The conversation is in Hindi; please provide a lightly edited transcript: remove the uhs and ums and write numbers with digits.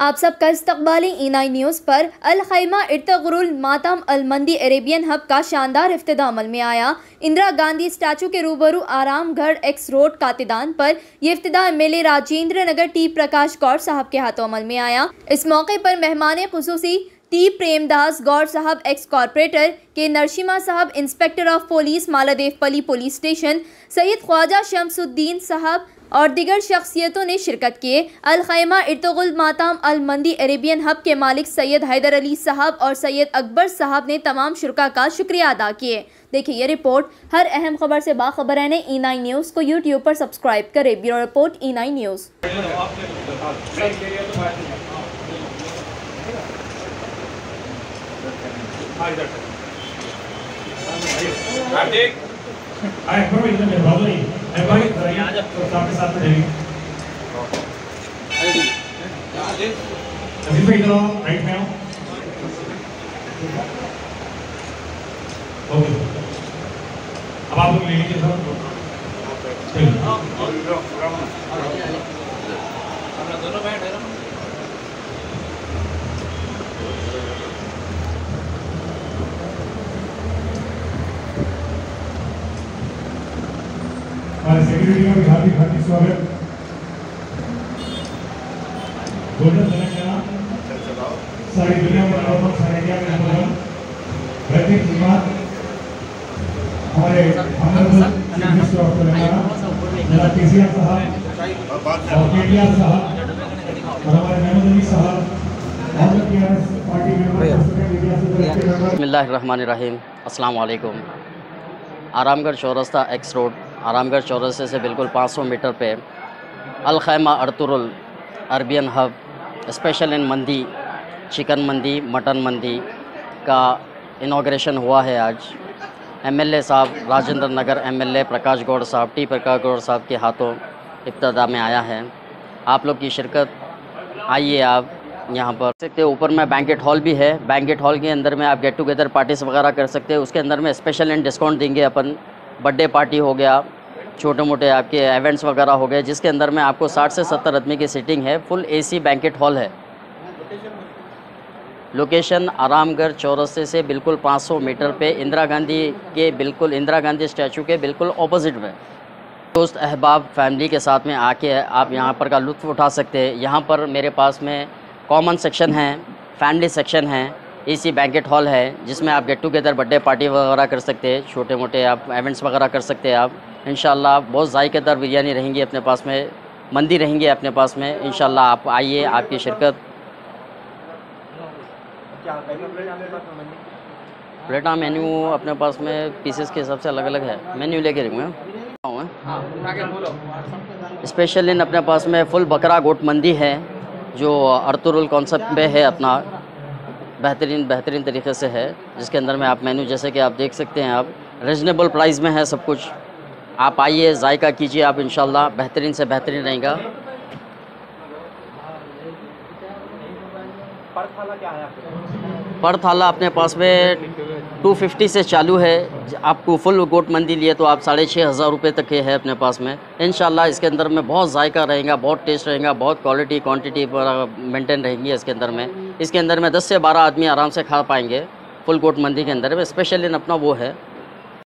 आप सबका इस्तकबाली E9 न्यूज़ पर अल खैमा इर्तगरुल मातम अल मंदी अरेबियन हब का शानदार इफ्तिताह अमल में आया। इंदिरा गांधी स्टैचू के रूबरू आरामगढ़ एक्स रोड कातिदान पर यह इफ्तिताह MLA राजेंद्र नगर टी प्रकाश गौड़ साहब के हाथों अमल में आया। इस मौके पर मेहमान खुसूसी टी प्रेमदास गौड़ साहब एक्स कॉरपोरेटर के नरशिमा साहब inspector of police Mailardevpally police station, Syed Khwaja Shamsuddin साहब और दिगर शख्सियतों ने शिरकत किए। अल खैमा इर्तगरुल मातम अल मंदी अरेबियन हब के मालिक सैयद हैदर अली साहब और सैयद अकबर साहब ने तमाम शुरका का शुक्रिया अदा किए। देखिए ये रिपोर्ट। हर अहम खबर से बाखबर रहने E9 न्यूज़ को यूट्यूब पर सब्सक्राइब करें। Bureau report E9 news. अब आप लोग ले लीजिए सर। दोनों बैठ हमारे सेक्रेटरी का भी हार्दिक स्वागत। गोल्डन तेलंगाना सारी दुनिया में लगभग सारे इंडिया में लगभग वैदिक विवाद हमारे ऑनरेबल मिनिस्टर ऑफ तेलंगाना जनाब केसीआर साहब और केटीआर साहब और हमारे महमूद अली साहब और टीआरएस पार्टी मेंबर। बिस्मिल्लाहिर्रहमानिर्रहीम। अस्सलाम वालेकुम। आरामगढ़ चौरस्ता एक्स रोड, आरामगढ़ चौरस्ते से बिल्कुल 500 मीटर पे Al Khaima Ertugrul Arabian hub special in mandi, chicken मंदी, मटन मंदी का इनॉग्रेशन हुआ है। आज MLA साहब राजेंद्र नगर MLA प्रकाश गौड़ साहब टी प्रकाश गौड़ साहब के हाथों इब्तिदा में आया है। आप लोग की शिरकत, आइए आप यहाँ पर सकते। ऊपर में बैंकेट हॉल भी है। बैंकेट हॉल के अंदर में आप गेट टुगेदर पार्टीज वगैरह कर सकते हैं। उसके अंदर में स्पेशल एंड डिस्काउंट देंगे अपन। बर्थडे पार्टी हो गया, छोटे मोटे आपके इवेंट्स वगैरह हो गए, जिसके अंदर में आपको 60 से 70 आदमी की सीटिंग है। फुल AC बैंकेट हॉल है। लोकेशन आरामगढ़ चौरस्ते से बिल्कुल 500 मीटर पे इंदिरा गांधी स्टैचू के बिल्कुल ऑपोजिट में। दोस्त अहबाब फैमिली के साथ में आके आप यहाँ पर का लुत्फ़ उठा सकते हैं। यहाँ पर मेरे पास में कॉमन सेक्शन है, फैमिली सेक्शन है, AC बैंकेट हॉल है, जिसमें आप गेट टुगेदर बर्थडे पार्टी वगैरह कर सकते हैं। छोटे मोटे आप इवेंट्स वगैरह कर सकते हैं। आप इंशाल्लाह बहुत ज़ायकेदार बिरयानी रहेंगी अपने पास में, मंदी रहेंगी अपने पास में। इंशाल्लाह आप आइए, आपकी शिरकत। प्लेटा मेन्यू अपने पास में पीसेस के हिसाब से अलग अलग है। मेन्यू लेके रहूँगा। स्पेशल इन अपने पास में फुल बकरा गोट मंदी है, जो इर्तगरुल कॉन्सेप्ट में है अपना। बेहतरीन तरीके से है, जिसके अंदर में आप मेन्यू जैसे कि आप देख सकते हैं, आप रिजनेबल प्राइस में है सब कुछ। आप आइए, जायका कीजिए आप, इंशाल्लाह बेहतरीन से बेहतरीन रहेगा। पर थाला अपने पास में 250 से चालू है। आपको फुल गोट मंदी लिए तो आप 6,500 रुपये तक के है अपने पास में। इंशाल्लाह इसके अंदर में बहुत जायका रहेगा, बहुत टेस्ट रहेगा, बहुत क्वालिटी क्वांटिटी मेंटेन रहेंगी इसके अंदर में। इसके अंदर में 10 से 12 आदमी आराम से खा पाएंगे फुल गोट मंदी के अंदर में। स्पेशल इन अपना वो है।